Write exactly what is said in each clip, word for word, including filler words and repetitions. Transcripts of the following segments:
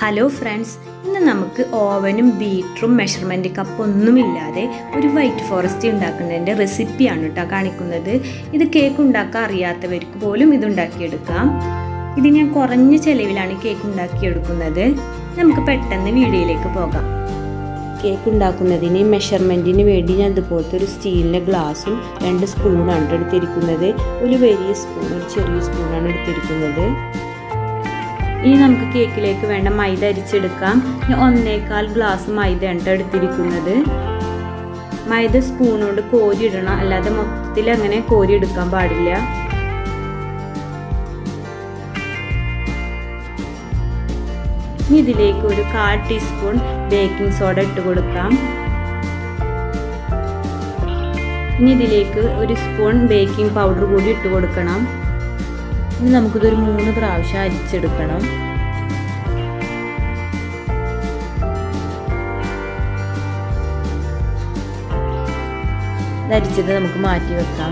Hello friends, ഇന്ന് നമുക്ക് ഓവനും ബീറ്ററും measurement കപ്പൊന്നുമില്ലാതെ ഒരു വൈറ്റ് ഫോറസ്റ്റ് ഉണ്ടാക്കുന്നതിൻ്റെ റെസിപ്പിയാണ് കേട്ടോ കാണിക്കുന്നത്. ഇത് കേക്ക് ഉണ്ടാക്കാൻ അറിയാത്തവർക്ക് പോലും ഇത് ഉണ്ടാക്കിയെടുക്കാം. ഇത് ഞാൻ കുറഞ്ഞ ചിലവിലാണ് കേക്ക് ഉണ്ടാക്കിയെടുക്കുന്നത്. നമുക്ക് പെട്ടെന്ന് വീഡിയോയിലേക്ക് പോകാം. കേക്ക് ഉണ്ടാക്കുന്നതിന് മെഷർമെൻറ്റിന് വേണ്ടി ഞാൻ ഇതുപോലത്തെ ഒരു സ്റ്റീലിൻ്റെ ഗ്ലാസും രണ്ട് സ്പൂണാണ് എടുത്തിരിക്കുന്നത്. ഒരു വലിയ സ്പൂൺ, ഒരു ചെറിയ സ്പൂണാണ് എടുത്തിരിക്കുന്നത്. ഇനി നമുക്ക് കേക്കിലേക്ക് വേണ്ട മൈദ അരിച്ചെടുക്കാം. ഒന്നേകാൽ ഗ്ലാസ് മൈദയാണ് എടുത്തിരിക്കുന്നത്. മൈദ സ്പൂണോട് കോരിയിടണം, അല്ലാതെ മൊത്തത്തിൽ അങ്ങനെ കോരിയെടുക്കാൻ പാടില്ല. ഇനി ഇതിലേക്ക് ഒരു കാൽ ടീസ്പൂൺ ബേക്കിംഗ് സോഡ ഇട്ട് കൊടുക്കാം. ഇനി ഇതിലേക്ക് ഒരു സ്പൂൺ ബേക്കിംഗ് പൗഡർ കൂടി ഇട്ട് കൊടുക്കണം. ഇനി നമുക്കിതൊരു മൂന്ന് പ്രാവശ്യം അരിച്ചെടുക്കണം. അരിച്ചത് നമുക്ക് മാറ്റി വെക്കാം.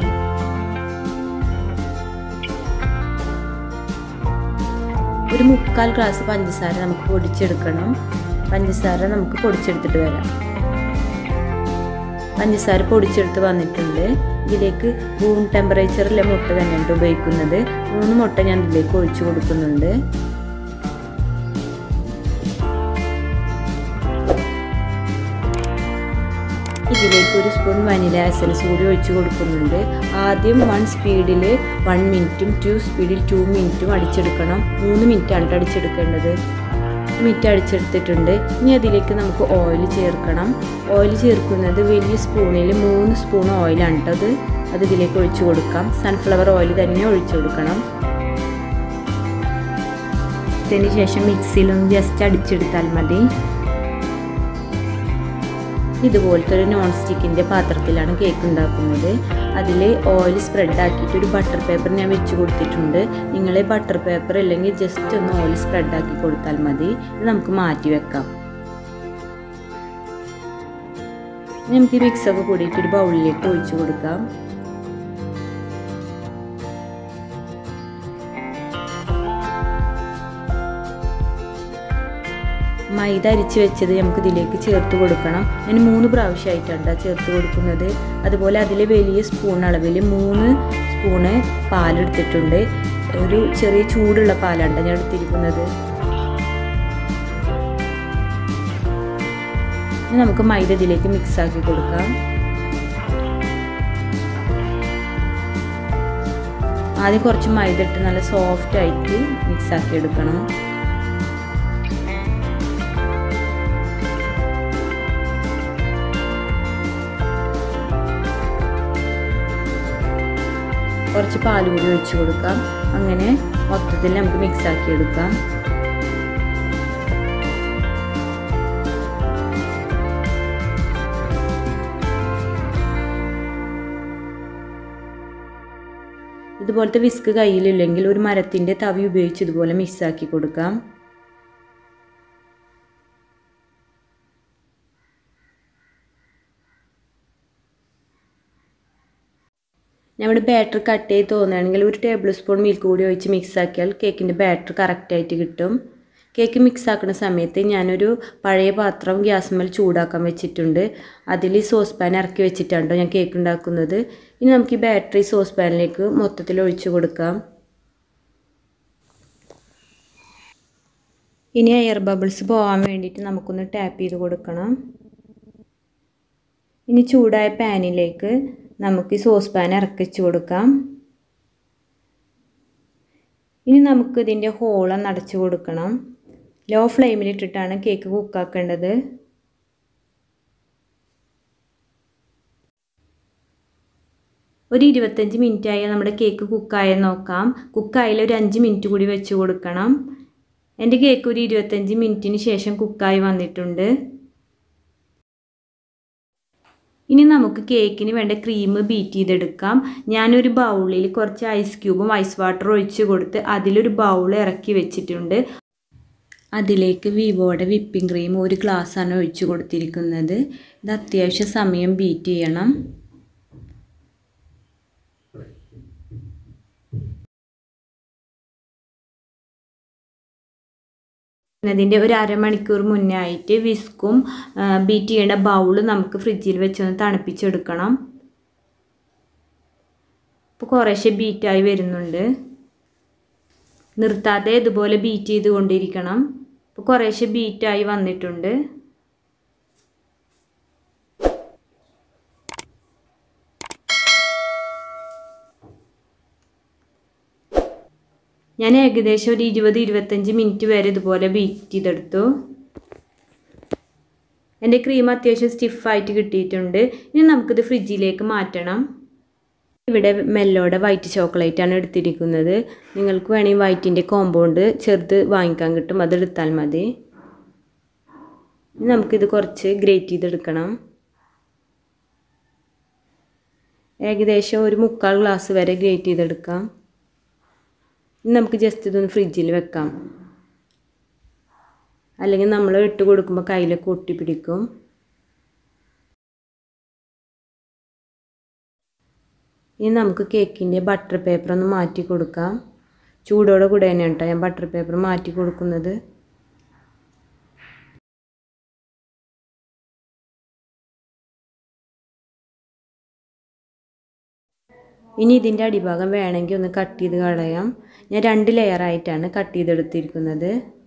ഒരു മുക്കാൽ ഗ്ലാസ് പഞ്ചസാര നമുക്ക് പൊടിച്ചെടുക്കണം. പഞ്ചസാര നമുക്ക് പൊടിച്ചെടുത്തിട്ട് വരാം. പഞ്ചസാര പൊടിച്ചെടുത്ത് വന്നിട്ടുണ്ട്. ഇതിലേക്ക് റൂം ടെമ്പറേച്ചറിലെ മുട്ട തന്നെയാണ് ഉപയോഗിക്കുന്നത്. മൂന്ന് മുട്ട ഞാൻ ഇതിലേക്ക് ഒഴിച്ചു കൊടുക്കുന്നുണ്ട്. ഇതിലേക്ക് ഒരു സ്പൂൺ വനില എസൻസ് കൂടി ഒഴിച്ചു കൊടുക്കുന്നുണ്ട്. ആദ്യം വൺ സ്പീഡിൽ വൺ മിനിറ്റും ടു സ്പീഡിൽ ടു മിനിറ്റും അടിച്ചെടുക്കണം. മൂന്ന് മിനിറ്റാണ് അടിച്ചെടുക്കേണ്ടത്. മിനിറ്റ് അടിച്ചെടുത്തിട്ടുണ്ട്. ഇനി അതിലേക്ക് നമുക്ക് ഓയിൽ ചേർക്കണം. ഓയിൽ ചേർക്കുന്നത് വലിയ സ്പൂണിൽ മൂന്ന് സ്പൂൺ ഓയിലാണ് കേട്ടത്. അത് ഇതിലേക്ക് ഒഴിച്ചു കൊടുക്കാം. സൺഫ്ലവർ ഓയിൽ തന്നെ ഒഴിച്ചു കൊടുക്കണം. അതിന് ശേഷം മിക്സിയിലൊന്ന് ജസ്റ്റ് അടിച്ചെടുത്താൽ മതി. ഇതുപോലത്തെ ഒരു നോൺ സ്റ്റിക്കിൻ്റെ പാത്രത്തിലാണ് കേക്ക് ഉണ്ടാക്കുന്നത്. അതിൽ ഓയിൽ സ്പ്രെഡ് ആക്കിയിട്ട് ഒരു ബട്ടർ പേപ്പർ ഞാൻ വെച്ച് കൊടുത്തിട്ടുണ്ട്. നിങ്ങൾ ബട്ടർ പേപ്പർ അല്ലെങ്കിൽ ജസ്റ്റ് ഒന്ന് ഓയിൽ സ്പ്രെഡ് ആക്കി കൊടുത്താൽ മതി. ഇത് നമുക്ക് മാറ്റി വെക്കാം. നമുക്ക് ഈ മിക്സൊക്കെ കൂടിയിട്ട് ഒരു ബൗളിലേക്ക് ഒഴിച്ചു കൊടുക്കാം. മൈദ അരിച്ച് വെച്ചത് നമുക്ക് ഇതിലേക്ക് ചേർത്ത് കൊടുക്കണം. ഞാൻ മൂന്ന് പ്രാവശ്യമായിട്ടാണ് ചേർത്ത് കൊടുക്കുന്നത്. അതുപോലെ അതിൽ വലിയ സ്പൂൺ അളവിൽ മൂന്ന് സ്പൂണ് പാലെടുത്തിട്ടുണ്ട്. ഒരു ചെറിയ ചൂടുള്ള പാലാണ് ഞാൻ എടുത്തിരിക്കുന്നത്. നമുക്ക് മൈദ ഇതിലേക്ക് മിക്സ് ആക്കി കൊടുക്കാം. ആദ്യം കുറച്ച് മൈദ ഇട്ട് നല്ല സോഫ്റ്റ് ആയിട്ട് മിക്സ് ആക്കി എടുക്കണം. കുറച്ച് പാൽ കൂടി ഒഴിച്ച് കൊടുക്കാം. അങ്ങനെ മൊത്തത്തിൽ നമുക്ക് മിക്സ് ആക്കി എടുക്കാം. ഇതുപോലത്തെ വിസ്ക് കയ്യിലില്ലെങ്കിൽ ഒരു മരത്തിൻ്റെ തവി ഉപയോഗിച്ച് ഇതുപോലെ മിക്സ് ആക്കി കൊടുക്കാം. നമ്മുടെ ബാറ്റർ കട്ട് ചെയ്ത് തോന്നുകയാണെങ്കിൽ ഒരു ടേബിൾ സ്പൂൺ മിൽക്ക് കൂടി ഒഴിച്ച് മിക്സ് ആക്കിയാൽ കേക്കിൻ്റെ ബാറ്റർ കറക്റ്റായിട്ട് കിട്ടും. കേക്ക് മിക്സ് ആക്കുന്ന സമയത്ത് ഞാനൊരു പഴയ പാത്രം ഗ്യാസ്മേൽ ചൂടാക്കാൻ വെച്ചിട്ടുണ്ട്. അതിൽ സോസ് പാൻ ഇറക്കി വെച്ചിട്ടാണ് ഞാൻ കേക്ക് ഉണ്ടാക്കുന്നത്. ഇനി നമുക്ക് ഈ ബാറ്ററി സോസ് പാനിലേക്ക് മൊത്തത്തിൽ ഒഴിച്ചു കൊടുക്കാം. ഇനി എയർ ബബിൾസ് പോകാൻ വേണ്ടിയിട്ട് നമുക്കൊന്ന് ടാപ്പ് ചെയ്ത് കൊടുക്കണം. ഇനി ചൂടായ പാനിലേക്ക് നമുക്ക് ഈ സോസ് പാൻ ഇറക്കി വെച്ച് കൊടുക്കാം. ഇനി നമുക്ക് ഇതിൻ്റെ ഹോളൊന്ന് അടച്ചു കൊടുക്കണം. ലോ ഫ്ലെയിമിലിട്ടിട്ടാണ് കേക്ക് കുക്കാക്കേണ്ടത്. ഒരു ഇരുപത്തഞ്ച് മിനിറ്റ് ആയാൽ നമ്മുടെ കേക്ക് കുക്കായെന്ന് നോക്കാം. കുക്കായാൽ ഒരു അഞ്ച് മിനിറ്റ് കൂടി വെച്ച് കൊടുക്കണം. എൻ്റെ കേക്ക് ഒരു ഇരുപത്തഞ്ച് മിനിറ്റിന് ശേഷം കുക്കായി വന്നിട്ടുണ്ട്. ഇനി നമുക്ക് കേക്കിന് വേണ്ട ക്രീം ബീറ്റ് ചെയ്തെടുക്കാം. ഞാനൊരു ബൗളിൽ കുറച്ച് ഐസ് ക്യൂബും ഐസ് വാട്ടറും ഒഴിച്ച് കൊടുത്ത് അതിലൊരു ബൗൾ ഇറക്കി വെച്ചിട്ടുണ്ട്. അതിലേക്ക് വിവോയുടെ വിപ്പിംഗ് ക്രീം ഒരു ഗ്ലാസ്സാണ് ഒഴിച്ച് കൊടുത്തിരിക്കുന്നത്. ഇത് അത്യാവശ്യം സമയം ബീറ്റ് ചെയ്യണം. അതിൻ്റെ ഒരു അരമണിക്കൂർ മുന്നേ ആയിട്ട് വിസ്കും ബീറ്റ് ചെയ്യേണ്ട ബൗള് നമുക്ക് ഫ്രിഡ്ജിൽ വെച്ചൊന്ന് തണുപ്പിച്ചെടുക്കണം. ഇപ്പോൾ കുറേശ്ശെ ബീറ്റായി വരുന്നുണ്ട്. നിർത്താതെ ഇതുപോലെ ബീറ്റ് ചെയ്ത് കൊണ്ടിരിക്കണം. ഇപ്പോൾ കുറേശ്ശെ ബീറ്റായി വന്നിട്ടുണ്ട്. ഞാൻ ഏകദേശം ഒരു ഇരുപത് ഇരുപത്തഞ്ച് മിനിറ്റ് വരെ ഇതുപോലെ ബീറ്റ് ചെയ്തെടുത്തു. എൻ്റെ ക്രീം അത്യാവശ്യം സ്റ്റിഫായിട്ട് കിട്ടിയിട്ടുണ്ട്. ഇനി നമുക്കിത് ഫ്രിഡ്ജിലേക്ക് മാറ്റണം. ഇവിടെ മെല്ലോടെ വൈറ്റ് ചോക്ലേറ്റാണ് എടുത്തിരിക്കുന്നത്. നിങ്ങൾക്ക് വേണമെങ്കിൽ വൈറ്റിൻ്റെ കോമ്പൗണ്ട് ചെറുത് വാങ്ങിക്കാൻ കിട്ടും, അതെടുത്താൽ മതി. ഇനി നമുക്കിത് കുറച്ച് ഗ്രേറ്റ് ചെയ്തെടുക്കണം. ഏകദേശം ഒരു മുക്കാൽ ഗ്ലാസ് വരെ ഗ്രേറ്റ് ചെയ്തെടുക്കാം. ഇനി നമുക്ക് ജസ്റ്റ് ഇതൊന്ന് ഫ്രിഡ്ജിൽ വെക്കാം, അല്ലെങ്കിൽ നമ്മൾ ഇട്ട് കൊടുക്കുമ്പോൾ കയ്യിലൊക്കെ ഒട്ടി പിടിക്കും. ഇനി നമുക്ക് കേക്കിൻ്റെ ബട്ടർ പേപ്പർ ഒന്ന് മാറ്റി കൊടുക്കാം. ചൂടോടെ കൂടെ തന്നെയാണ് കേട്ടോ ഞാൻ ബട്ടർ പേപ്പർ മാറ്റി കൊടുക്കുന്നത്. ഇനി ഇതിൻ്റെ അടിഭാഗം വേണമെങ്കിൽ ഒന്ന് കട്ട് ചെയ്ത് കളയാം. ഞാൻ രണ്ട് ലെയറായിട്ടാണ് കട്ട് ചെയ്തെടുത്തിരിക്കുന്നത്.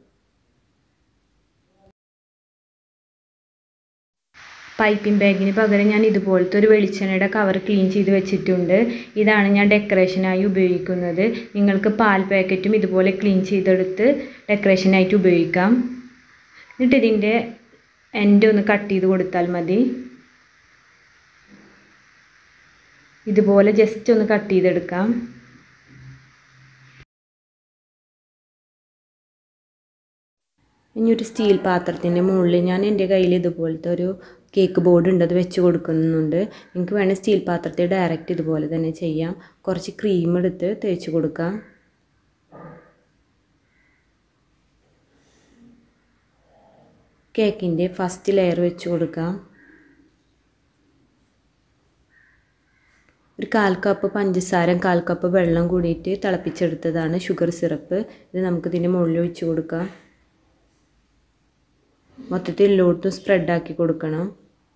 പൈപ്പിംഗ് ബാഗിന് പകരം ഞാൻ ഇതുപോലത്തെ ഒരു വെളിച്ചെണ്ണയുടെ കവർ ക്ലീൻ ചെയ്ത് വെച്ചിട്ടുണ്ട്. ഇതാണ് ഞാൻ ഡെക്കറേഷനായി ഉപയോഗിക്കുന്നത്. നിങ്ങൾക്ക് പാൽ പാക്കറ്റും ഇതുപോലെ ക്ലീൻ ചെയ്തെടുത്ത് ഡെക്കറേഷനായിട്ട് ഉപയോഗിക്കാം. എന്നിട്ട് ഇതിൻ്റെ എൻഡ് ഒന്ന് കട്ട് ചെയ്ത് കൊടുത്താൽ മതി. ഇതുപോലെ ജസ്റ്റ് ഒന്ന് കട്ട് ചെയ്തെടുക്കാം. ഇനി ഒരു സ്റ്റീൽ പാത്രത്തിൻ്റെ മുകളിൽ ഞാൻ എൻ്റെ കയ്യിൽ ഇതുപോലത്തെ ഒരു കേക്ക് ബോർഡ് ഉണ്ട്, അത് വെച്ച് കൊടുക്കുന്നുണ്ട്. നിങ്ങൾക്ക് വേണമെങ്കിൽ സ്റ്റീൽ പാത്രത്തിൽ ഡയറക്റ്റ് ഇതുപോലെ തന്നെ ചെയ്യാം. കുറച്ച് ക്രീം എടുത്ത് തേച്ച് കൊടുക്കാം. കേക്കിൻ്റെ ഫസ്റ്റ് ലെയർ വെച്ച് കൊടുക്കാം. ഒരു കാൽ കപ്പ് പഞ്ചസാര കാൽ കപ്പ് വെള്ളം കൂടിയിട്ട് തിളപ്പിച്ചെടുത്തതാണ് ഷുഗർ സിറപ്പ്. ഇത് നമുക്കിതിൻ്റെ മുകളിൽ ഒഴിച്ച് കൊടുക്കാം. മൊത്തത്തിൽ എല്ലായിടത്തും സ്പ്രെഡാക്കി കൊടുക്കണം.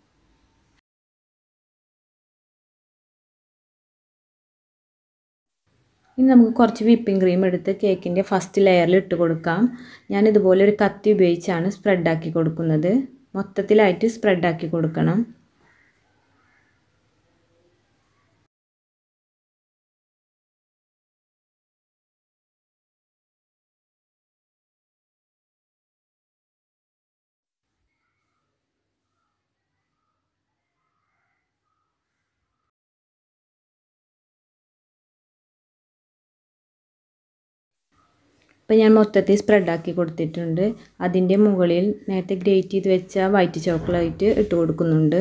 ഇനി നമുക്ക് കുറച്ച് വിപ്പിംഗ് ക്രീം എടുത്ത് കേക്കിൻ്റെ ഫസ്റ്റ് ലെയറിൽ ഇട്ട് കൊടുക്കാം. ഞാനിതുപോലെ ഒരു കത്തി ഉപയോഗിച്ചാണ് സ്പ്രെഡാക്കി കൊടുക്കുന്നത്. മൊത്തത്തിലായിട്ട് സ്പ്രെഡാക്കി കൊടുക്കണം. അപ്പോൾ ഞാൻ മൊത്തത്തിൽ സ്പ്രെഡാക്കി കൊടുത്തിട്ടുണ്ട്. അതിൻ്റെ മുകളിൽ നേരത്തെ ഗ്രേറ്റ് ചെയ്ത് വെച്ച വൈറ്റ് ചോക്ലേറ്റ് ഇട്ട് കൊടുക്കുന്നുണ്ട്.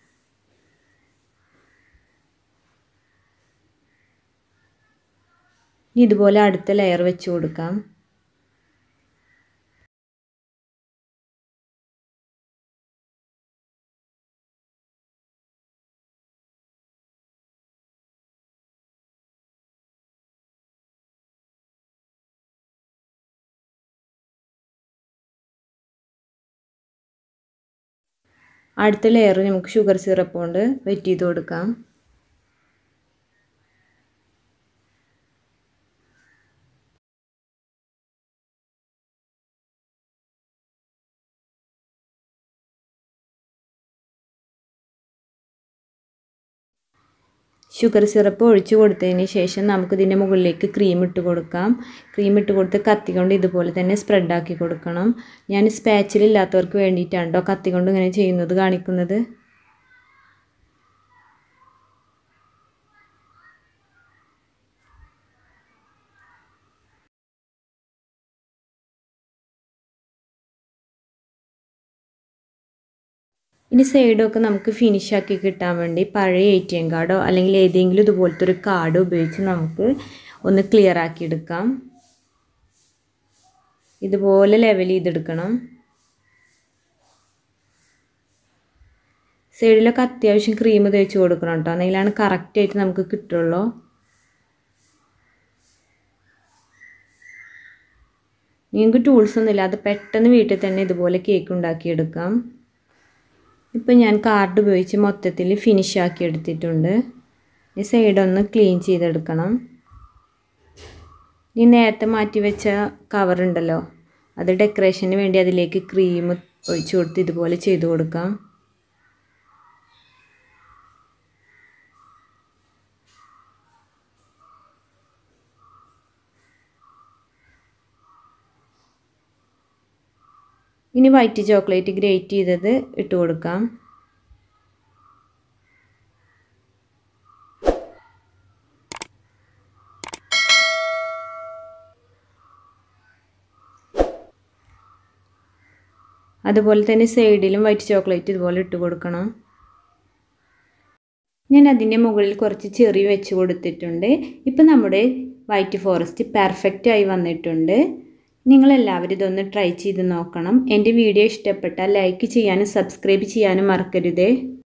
ഇനി ഇതുപോലെ അടുത്ത ലെയർ വെച്ച് കൊടുക്കാം. അടുത്ത ലെയർ നമുക്ക് ഷുഗർ സിറപ്പ് കൊണ്ട് വെറ്റ് ചെയ്ത് കൊടുക്കാം. ഷുഗർ സിറപ്പ് ഒഴിച്ച് കൊടുത്തതിന് ശേഷം നമുക്കിതിൻ്റെ മുകളിലേക്ക് ക്രീം ഇട്ട് കൊടുക്കാം. ക്രീം ഇട്ട് കൊടുത്ത് കത്തി കൊണ്ട് ഇതുപോലെ തന്നെ സ്പ്രെഡാക്കി കൊടുക്കണം. ഞാൻ സ്പാച്ചിലില്ലാത്തവർക്ക് വേണ്ടിയിട്ടാണ് കേട്ടോ കത്തി കൊണ്ട് ഇങ്ങനെ ചെയ്യുന്നത് കാണിക്കുന്നത്. ഇനി സൈഡൊക്കെ നമുക്ക് ഫിനിഷാക്കി കിട്ടാൻ വേണ്ടി പഴയ എ ടി എം കാർഡോ അല്ലെങ്കിൽ ഏതെങ്കിലും ഇതുപോലത്തെ ഒരു കാർഡ് ഉപയോഗിച്ച് നമുക്ക് ഒന്ന് ക്ലിയർ ആക്കി എടുക്കാം. ഇതുപോലെ ലെവൽ ചെയ്തെടുക്കണം. സൈഡിലൊക്കെ അത്യാവശ്യം ക്രീം തേച്ച് കൊടുക്കണം കേട്ടോ, അതിലാണ് കറക്റ്റായിട്ട് നമുക്ക് കിട്ടുള്ളൂ. നിങ്ങൾക്ക് ടൂൾസ് ഒന്നും ഇല്ലാതെ പെട്ടെന്ന് വീട്ടിൽ തന്നെ ഇതുപോലെ കേക്ക് ഉണ്ടാക്കിയെടുക്കാം. ഇപ്പം ഞാൻ കാർഡ് ഉപയോഗിച്ച് മൊത്തത്തിൽ ഫിനിഷ് ആക്കി എടുത്തിട്ടുണ്ട്. ഈ സൈഡൊന്ന് ക്ലീൻ ചെയ്തെടുക്കണം. ഈ നേരത്തെ മാറ്റി വെച്ച കവറുണ്ടല്ലോ, അത് ഡെക്കറേഷന് വേണ്ടി അതിലേക്ക് ക്രീം ഒഴിച്ചു കൊടുത്ത് ഇതുപോലെ ചെയ്തു കൊടുക്കാം. ഇനി വൈറ്റ് ചോക്ലേറ്റ് ഗ്രേറ്റ് ചെയ്തത് ഇട്ട് കൊടുക്കാം. അതുപോലെ തന്നെ സൈഡിലും വൈറ്റ് ചോക്ലേറ്റ് ഇതുപോലെ ഇട്ട് കൊടുക്കണം. ഞാൻ അതിൻ്റെ മുകളിൽ കുറച്ച് ചെറി വെച്ച് കൊടുത്തിട്ടുണ്ട്. ഇപ്പം നമ്മുടെ വൈറ്റ് ഫോറസ്റ്റ് പെർഫെക്റ്റ് ആയി വന്നിട്ടുണ്ട്. നിങ്ങളെല്ലാവരും ഇതൊന്ന് ട്രൈ ചെയ്ത് നോക്കണം. എൻ്റെ വീഡിയോ ഇഷ്ടപ്പെട്ടാൽ ലൈക്ക് ചെയ്യാനും സബ്സ്ക്രൈബ് ചെയ്യാനും മറക്കരുതേ.